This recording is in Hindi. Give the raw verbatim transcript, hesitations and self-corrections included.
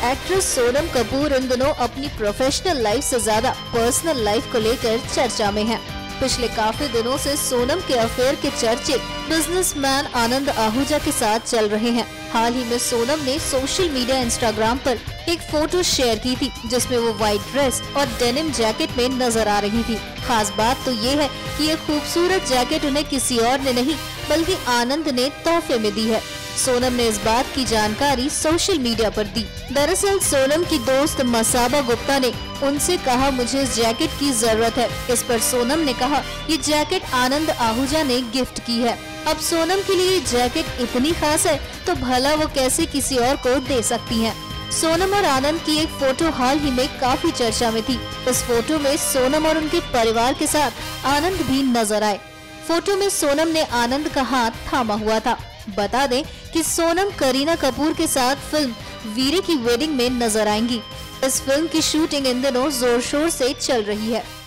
एक्ट्रेस सोनम कपूर इन दिनों अपनी प्रोफेशनल लाइफ से ज्यादा पर्सनल लाइफ को लेकर चर्चा में है। पिछले काफी दिनों से सोनम के अफेयर के चर्चे बिजनेसमैन आनंद आहूजा के साथ चल रहे हैं। हाल ही में सोनम ने सोशल मीडिया इंस्टाग्राम पर एक फोटो शेयर की थी जिसमें वो व्हाइट ड्रेस और डेनिम जैकेट में नजर आ रही थी। खास बात तो ये है कि ये खूबसूरत जैकेट उन्हें किसी और ने नहीं बल्कि आनंद ने तोहफे में दी है। सोनम ने इस बात की जानकारी सोशल मीडिया पर दी। दरअसल सोनम की दोस्त मसाबा गुप्ता ने उनसे कहा मुझे इस जैकेट की जरूरत है। इस पर सोनम ने कहा ये जैकेट आनंद आहूजा ने गिफ्ट की है। अब सोनम के लिए जैकेट इतनी खास है तो भला वो कैसे किसी और को दे सकती हैं। सोनम और आनंद की एक फोटो हाल ही में काफी चर्चा में थी। इस फोटो में सोनम और उनके परिवार के साथ आनंद भी नजर आए। फोटो में सोनम ने आनंद का हाथ थामा हुआ था। बता दें कि सोनम करीना कपूर के साथ फिल्म वीरे की वेडिंग में नजर आएंगी। इस फिल्म की शूटिंग इन दिनों जोर शोर से चल रही है।